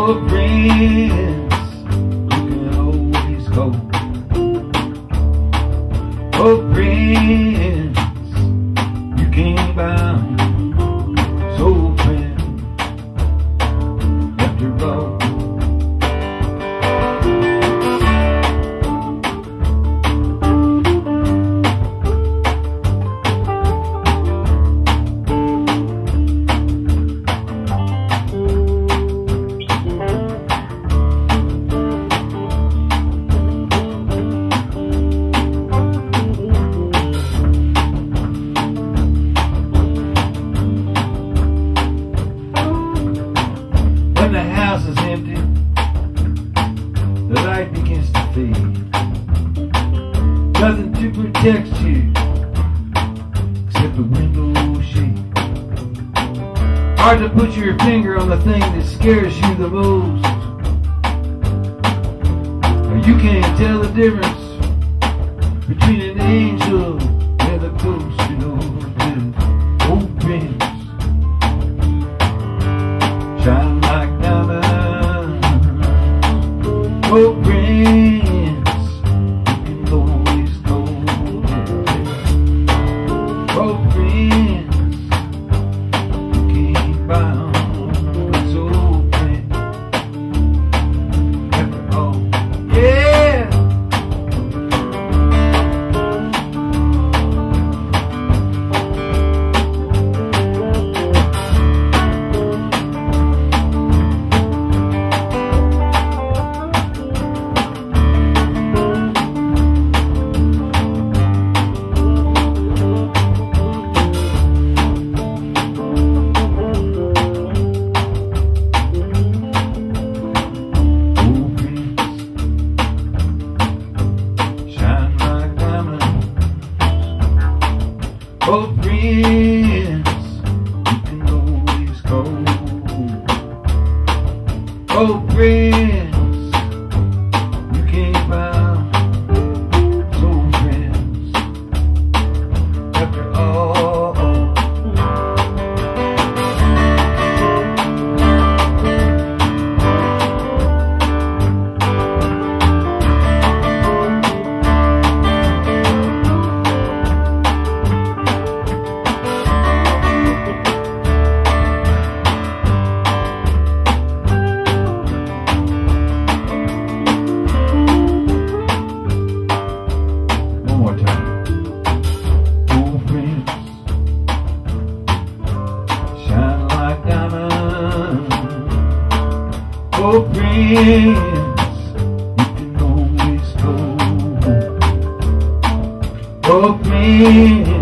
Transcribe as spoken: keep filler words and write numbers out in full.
For friends, you can always go. For friends, you can't buy. So friends, after all. When the house is empty, the light begins to fade. Nothing to protect you except the window shade. Hard to put your finger on the thing that scares you the most. You can't tell the difference between an angel and a ghost, you know. Old friends shine like diamonds. Oh, friends, you can always go. Oh, friends, you can't buy them. It's old friends, after all. Yeah. Oh, friends, you can always go. Oh, friends, you can't buy. So friends, after all. Oh, friends, you can always go. Oh, friends.